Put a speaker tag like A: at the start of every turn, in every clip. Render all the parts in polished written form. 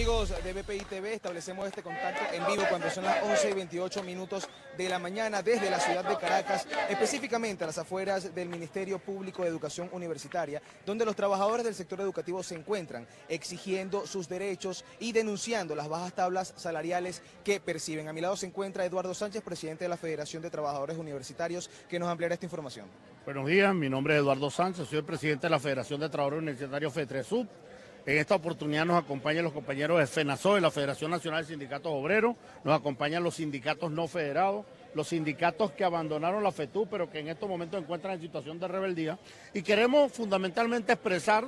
A: Amigos de BPI TV, establecemos este contacto en vivo cuando son las 11:28 de la mañana desde la ciudad de Caracas, específicamente a las afueras del Ministerio Público de Educación Universitaria, donde los trabajadores del sector educativo se encuentran exigiendo sus derechos y denunciando las bajas tablas salariales que perciben. A mi lado se encuentra Eduardo Sánchez, presidente de la Federación de Trabajadores Universitarios, que nos ampliará esta información.
B: Buenos días, mi nombre es Eduardo Sánchez, soy el presidente de la Federación de Trabajadores Universitarios FETRESUB. En esta oportunidad nos acompañan los compañeros de FENASOE, la Federación Nacional de Sindicatos Obreros, nos acompañan los sindicatos no federados, los sindicatos que abandonaron la FETU, pero que en estos momentos se encuentran en situación de rebeldía, y queremos fundamentalmente expresar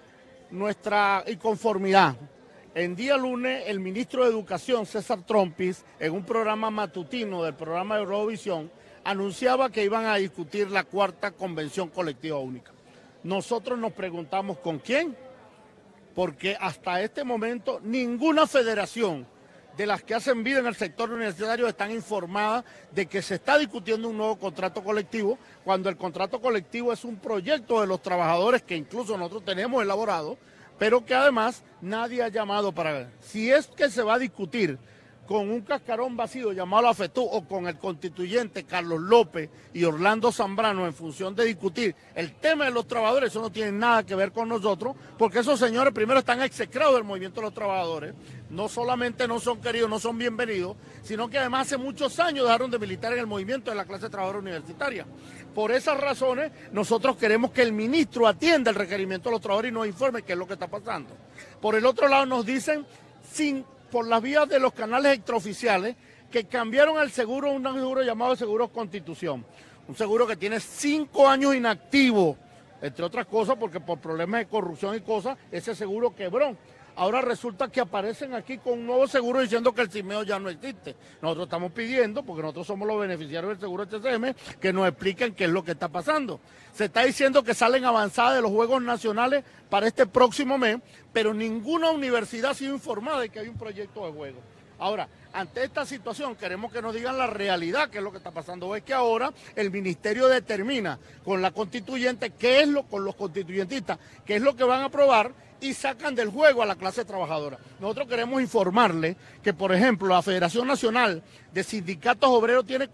B: nuestra inconformidad. En día lunes, el ministro de Educación, César Trompis, en un programa matutino del programa de Eurovisión, anunciaba que iban a discutir la cuarta convención colectiva única. Nosotros nos preguntamos ¿con quién? Porque hasta este momento ninguna federación de las que hacen vida en el sector universitario están informadas de que se está discutiendo un nuevo contrato colectivo, cuando el contrato colectivo es un proyecto de los trabajadores que incluso nosotros tenemos elaborado, pero que además nadie ha llamado para ver. Si es que se va a discutir con un cascarón vacío llamado la FETU o con el constituyente Carlos López y Orlando Zambrano en función de discutir el tema de los trabajadores, eso no tiene nada que ver con nosotros, porque esos señores primero están execrados del movimiento de los trabajadores, no solamente no son queridos, no son bienvenidos, sino que además hace muchos años dejaron de militar en el movimiento de la clase trabajadora universitaria. Por esas razones, nosotros queremos que el ministro atienda el requerimiento de los trabajadores y nos informe qué es lo que está pasando. Por el otro lado nos dicen, por las vías de los canales extraoficiales, que cambiaron el seguro, un seguro llamado Seguro Constitución. Un seguro que tiene 5 años inactivo, entre otras cosas, porque por problemas de corrupción y cosas, ese seguro quebró. Ahora resulta que aparecen aquí con un nuevo seguro diciendo que el CIMEO ya no existe. Nosotros estamos pidiendo, porque nosotros somos los beneficiarios del seguro HCM, que nos expliquen qué es lo que está pasando. Se está diciendo que salen avanzadas de los Juegos Nacionales para este próximo mes, pero ninguna universidad ha sido informada de que hay un proyecto de juego. Ahora, ante esta situación queremos que nos digan la realidad, qué es lo que está pasando. Es que ahora el ministerio determina con la constituyente con los constituyentistas, qué es lo que van a aprobar, y sacan del juego a la clase trabajadora. Nosotros queremos informarle que, por ejemplo, la Federación Nacional de Sindicatos Obreros tiene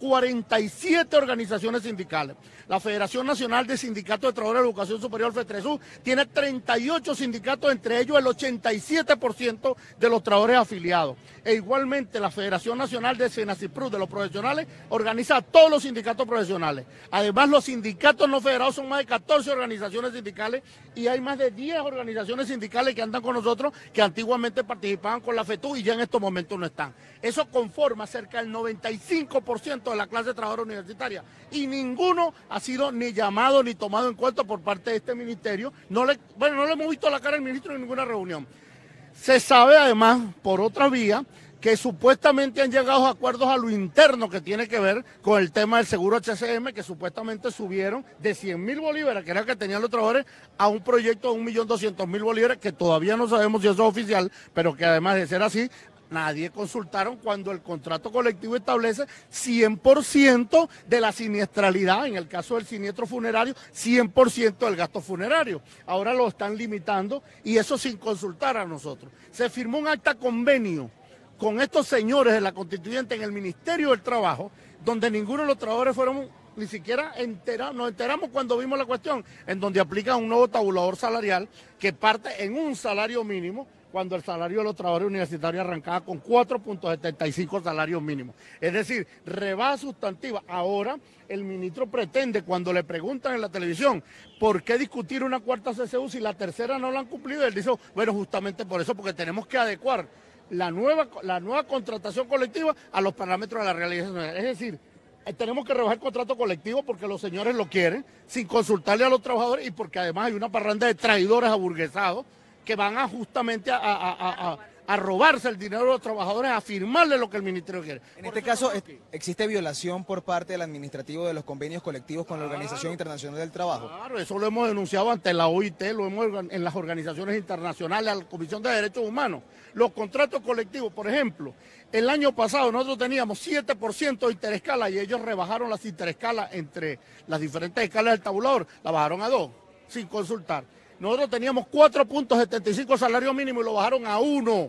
B: 47 organizaciones sindicales. La Federación Nacional de Sindicatos de Trabajadores de Educación Superior, FETRESUB, tiene 38 sindicatos, entre ellos el 87% de los trabajadores afiliados. E igualmente la Federación Nacional de SENACIPRU, de los profesionales, organiza a todos los sindicatos profesionales. Además, los sindicatos no federados son más de 14 organizaciones sindicales y hay más de 10 organizaciones sindicales que andan con nosotros, que antiguamente participaban con la FETU y ya en estos momentos no están. Eso conforma cerca del 95% de la clase trabajadora universitaria y ninguno ha sido ni llamado ni tomado en cuenta por parte de este ministerio. No le hemos visto la cara al ministro en ninguna reunión. Se sabe además, por otra vía, que supuestamente han llegado a acuerdos a lo interno que tiene que ver con el tema del seguro HCM, que supuestamente subieron de 100.000 bolívares, que era que tenían los trabajadores, a un proyecto de 1.200.000 bolívares, que todavía no sabemos si eso es oficial, pero que además de ser así, nadie consultaron cuando el contrato colectivo establece 100% de la siniestralidad, en el caso del siniestro funerario, 100% del gasto funerario. Ahora lo están limitando y eso sin consultar a nosotros. Se firmó un acta convenio con estos señores de la constituyente en el Ministerio del Trabajo, donde ninguno de los trabajadores fueron ni siquiera enterados. Nos enteramos cuando vimos la cuestión, en donde aplican un nuevo tabulador salarial que parte en un salario mínimo, cuando el salario de los trabajadores universitarios arrancaba con 4.75 salarios mínimos. Es decir, rebaja sustantiva. Ahora el ministro pretende, cuando le preguntan en la televisión, ¿por qué discutir una cuarta CCU si la tercera no la han cumplido? Él dice, bueno, justamente por eso, porque tenemos que adecuar la nueva contratación colectiva a los parámetros de la realidad nacional. Es decir, tenemos que rebajar el contrato colectivo porque los señores lo quieren, sin consultarle a los trabajadores y porque además hay una parranda de traidores aburguesados que van justamente a robarse el dinero de los trabajadores, a firmarle lo que el ministerio quiere.
A: En este caso, ¿existe violación por parte del administrativo de los convenios colectivos con la Organización Internacional del Trabajo?
B: Claro, eso lo hemos denunciado ante la OIT, lo hemos en las organizaciones internacionales, a la Comisión de Derechos Humanos. Los contratos colectivos, por ejemplo, el año pasado nosotros teníamos 7% de interescala y ellos rebajaron las interescalas entre las diferentes escalas del tabulador, la bajaron a 2, sin consultar. Nosotros teníamos 4.75 salario mínimo y lo bajaron a 1.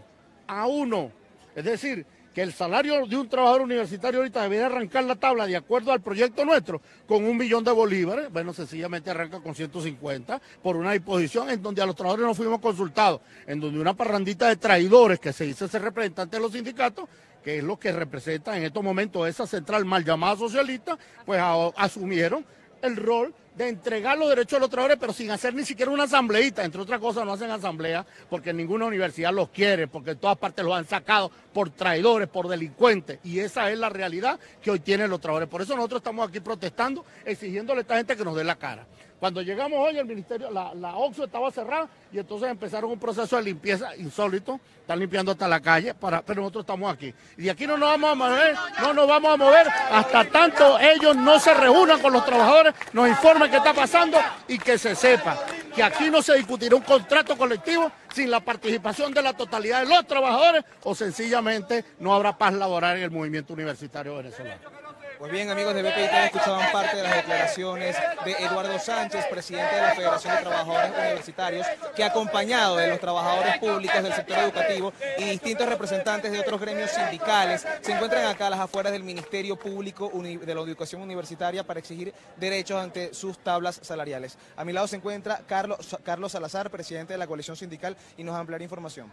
B: a 1. Es decir, que el salario de un trabajador universitario ahorita debería arrancar la tabla de acuerdo al proyecto nuestro con 1 millón de bolívares. Bueno, sencillamente arranca con 150 por una disposición en donde a los trabajadores no fuimos consultados, en donde una parrandita de traidores que se dice ser representante de los sindicatos, que es lo que representa en estos momentos esa central mal llamada socialista, pues asumieron el rol de entregar los derechos a los trabajadores, pero sin hacer ni siquiera una asambleíta. Entre otras cosas, no hacen asamblea porque ninguna universidad los quiere, porque en todas partes los han sacado por traidores, por delincuentes, y esa es la realidad que hoy tienen los trabajadores. Por eso nosotros estamos aquí protestando, exigiéndole a esta gente que nos dé la cara. Cuando llegamos hoy, el ministerio, la OXXO estaba cerrada y entonces empezaron un proceso de limpieza insólito. Están limpiando hasta la calle, pero nosotros estamos aquí. Y de aquí no nos vamos a mover, no nos vamos a mover hasta tanto ellos no se reúnan con los trabajadores, nos informen qué está pasando y que se sepa que aquí no se discutirá un contrato colectivo sin la participación de la totalidad de los trabajadores o sencillamente no habrá paz laboral en el movimiento universitario venezolano.
A: Pues bien, amigos de BPI, escuchaban parte de las declaraciones de Eduardo Sánchez, presidente de la Federación de Trabajadores Universitarios, que acompañado de los trabajadores públicos del sector educativo y distintos representantes de otros gremios sindicales, se encuentran acá a las afueras del Ministerio Público de la Educación Universitaria para exigir derechos ante sus tablas salariales. A mi lado se encuentra Carlos Salazar, presidente de la coalición sindical, y nos ampliará información.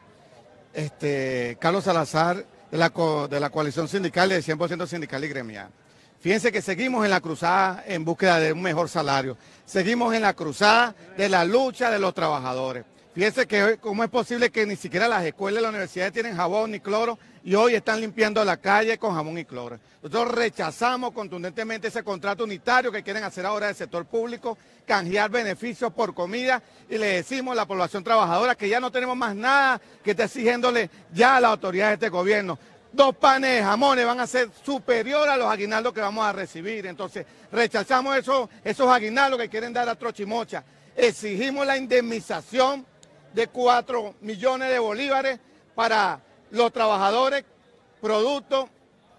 C: Carlos Salazar, de la coalición sindical de 100% sindical y gremial. Fíjense que seguimos en la cruzada en búsqueda de un mejor salario. Seguimos en la cruzada de la lucha de los trabajadores. Fíjense que cómo es posible que ni siquiera las escuelas y las universidades tienen jabón ni cloro y hoy están limpiando la calle con jabón y cloro. Nosotros rechazamos contundentemente ese contrato unitario que quieren hacer ahora del sector público, canjear beneficios por comida, y le decimos a la población trabajadora que ya no tenemos más nada que estar exigiéndole ya a la autoridad de este gobierno. 2 panes de jamones van a ser superiores a los aguinaldos que vamos a recibir. Entonces, rechazamos esos aguinaldos que quieren dar a trochimocha. Exigimos la indemnización de 4 millones de bolívares para los trabajadores, producto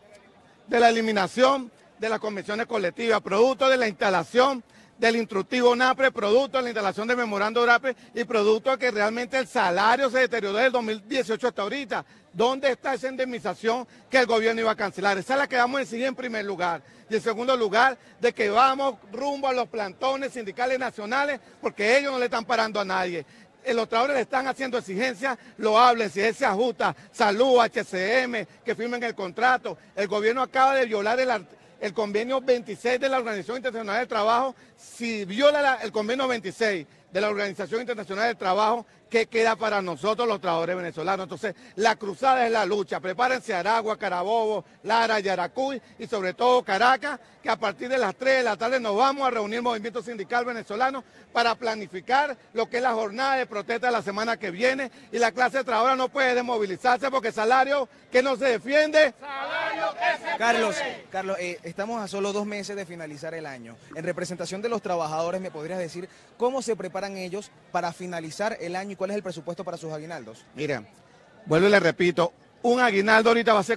C: de la eliminación de las convenciones colectivas, producto de la instalación del instructivo NAPRE, producto de la instalación del memorando NAPRE y producto de que realmente el salario se deterioró desde el 2018 hasta ahorita. ¿Dónde está esa indemnización que el gobierno iba a cancelar? Esa es la que vamos a exigir en primer lugar. Y en segundo lugar, de que vamos rumbo a los plantones sindicales nacionales, porque ellos no le están parando a nadie. Los trabajadores le están haciendo exigencias loables, si se ajusta, salud, HCM, que firmen el contrato. El gobierno acaba de violar el convenio 26 de la Organización Internacional del Trabajo. Si viola el convenio 26 de la Organización Internacional del Trabajo, ¿qué queda para nosotros los trabajadores venezolanos? Entonces, la cruzada es la lucha. Prepárense Aragua, Carabobo, Lara, Yaracuy y sobre todo Caracas, que a partir de las 3 de la tarde nos vamos a reunir el movimiento sindical venezolano para planificar lo que es la jornada de protesta de la semana que viene, y la clase trabajadora no puede desmovilizarse porque salario que no se defiende. Salario que se
A: Carlos, estamos a solo 2 meses de finalizar el año. En representación de los trabajadores, ¿me podrías decir cómo se preparan ellos para finalizar el año y cuál es el presupuesto para sus aguinaldos?
C: Miren, vuelvo y le repito, un aguinaldo ahorita va a ser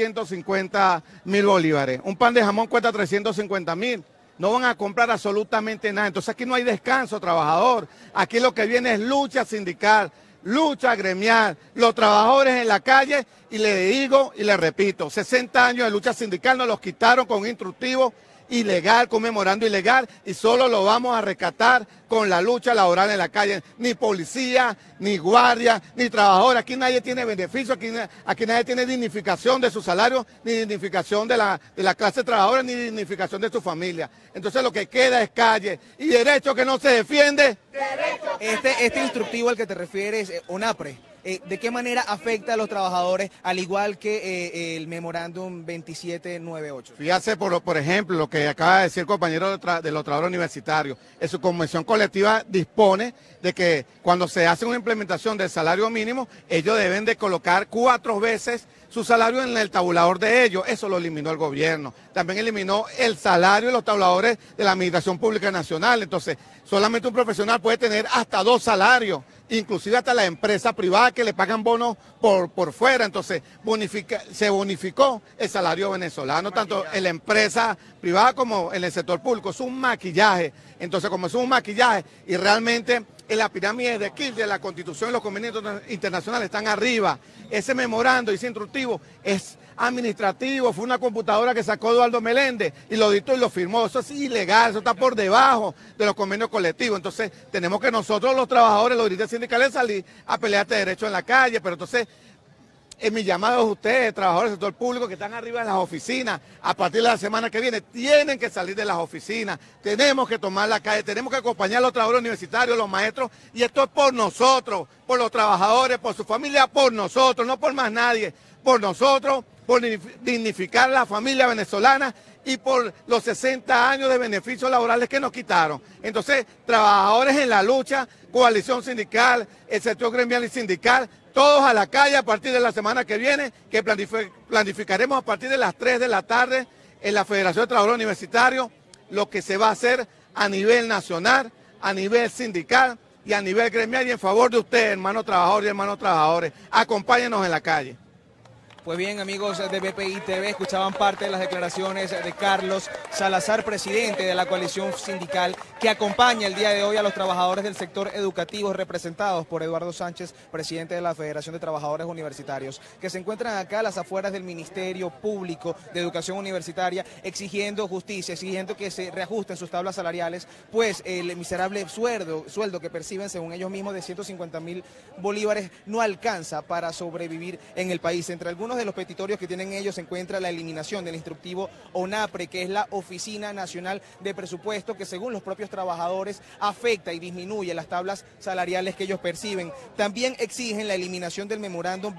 C: 450.000 bolívares. Un pan de jamón cuesta 350.000. No van a comprar absolutamente nada. Entonces aquí no hay descanso, trabajador. Aquí lo que viene es lucha sindical, lucha gremial, los trabajadores en la calle, y le digo y le repito, 60 años de lucha sindical nos los quitaron con un instructivo ilegal, con memorando ilegal, y solo lo vamos a rescatar con la lucha laboral en la calle. Ni policía, ni guardia, ni trabajador. Aquí nadie tiene beneficio, aquí nadie tiene dignificación de su salario, ni dignificación de la clase trabajadora, ni dignificación de su familia. Entonces lo que queda es calle y derecho que no se defiende.
A: Este instructivo al que te refieres, ONAPRE, ¿de qué manera afecta a los trabajadores, al igual que el memorándum 2798?
C: Fíjate, por ejemplo, lo que acaba de decir el compañero de los trabajadores universitarios. En su convención colectiva dispone de que cuando se hace una implementación del salario mínimo, ellos deben de colocar 4 veces su salario en el tabulador de ellos. Eso lo eliminó el gobierno. También eliminó el salario de los tabuladores de la Administración Pública Nacional. Entonces, solamente un profesional puede tener hasta 2 salarios, inclusive hasta la empresa privada que le pagan bonos por fuera. Entonces, se bonificó el salario venezolano, tanto en la empresa privada como en el sector público. Es un maquillaje. Entonces, como es un maquillaje y realmente en la pirámide de Kiel, de la Constitución y los convenios internacionales, están arriba. Ese memorando y ese instructivo es administrativo, fue una computadora que sacó Eduardo Meléndez y lo dictó y lo firmó. Eso es ilegal, eso está por debajo de los convenios colectivos. Entonces tenemos que nosotros los trabajadores, los dirigentes sindicales, salir a pelear este derecho en la calle, pero entonces en mi llamado a ustedes, trabajadores del sector público que están arriba en las oficinas, a partir de la semana que viene, tienen que salir de las oficinas, tenemos que tomar la calle, tenemos que acompañar a los trabajadores universitarios, los maestros, y esto es por nosotros, por los trabajadores, por su familia, por nosotros, no por más nadie, por nosotros, por dignificar a la familia venezolana y por los 60 años de beneficios laborales que nos quitaron. Entonces, trabajadores en la lucha, coalición sindical, el sector gremial y sindical, todos a la calle a partir de la semana que viene, que planificaremos a partir de las 3 de la tarde en la Federación de Trabajadores Universitarios, lo que se va a hacer a nivel nacional, a nivel sindical y a nivel gremial y en favor de ustedes, hermanos trabajadores y hermanos trabajadores. Acompáñenos en la calle.
A: Pues bien, amigos de BPI TV, escuchaban parte de las declaraciones de Carlos Salazar, presidente de la coalición sindical, que acompaña el día de hoy a los trabajadores del sector educativo representados por Eduardo Sánchez, presidente de la Federación de Trabajadores Universitarios, que se encuentran acá a las afueras del Ministerio Público de Educación Universitaria, exigiendo justicia, exigiendo que se reajusten sus tablas salariales, pues el miserable sueldo que perciben, según ellos mismos, de 150.000 bolívares, no alcanza para sobrevivir en el país. Entre algunos de los petitorios que tienen ellos se encuentra la eliminación del instructivo ONAPRE, que es la Oficina Nacional de Presupuesto, que según los propios trabajadores afecta y disminuye las tablas salariales que ellos perciben. También exigen la eliminación del memorándum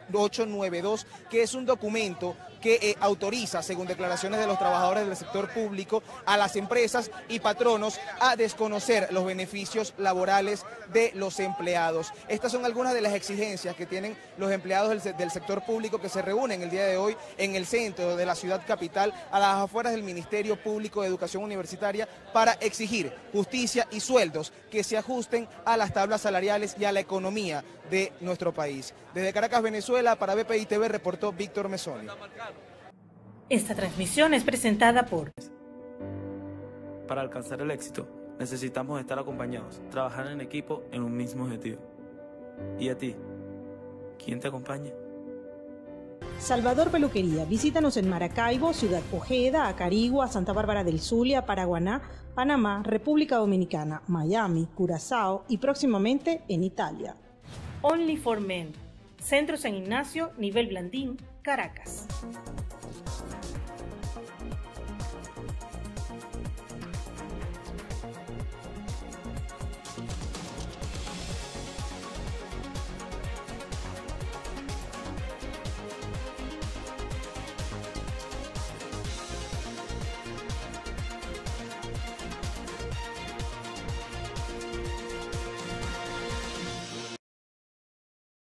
A: 2892, que es un documento que autoriza, según declaraciones de los trabajadores del sector público, a las empresas y patronos a desconocer los beneficios laborales de los empleados. Estas son algunas de las exigencias que tienen los empleados del sector público que se reúnen el día de hoy en el centro de la ciudad capital, a las afueras del Ministerio Público de Educación Universitaria, para exigir justicia y sueldos que se ajusten a las tablas salariales y a la economía de nuestro país. Desde Caracas, Venezuela, para BPI TV reportó Víctor Mesoni.
D: Esta transmisión es presentada por...
E: Para alcanzar el éxito, necesitamos estar acompañados, trabajar en equipo en un mismo objetivo. ¿Y a ti? ¿Quién te acompaña?
F: Salvador Peluquería. Visítanos en Maracaibo, Ciudad Ojeda, Acarigua, Santa Bárbara del Zulia, Paraguaná, Panamá, República Dominicana, Miami, Curazao y próximamente en Italia.
D: Only for Men. Centro San Ignacio, Nivel Blandín, Caracas.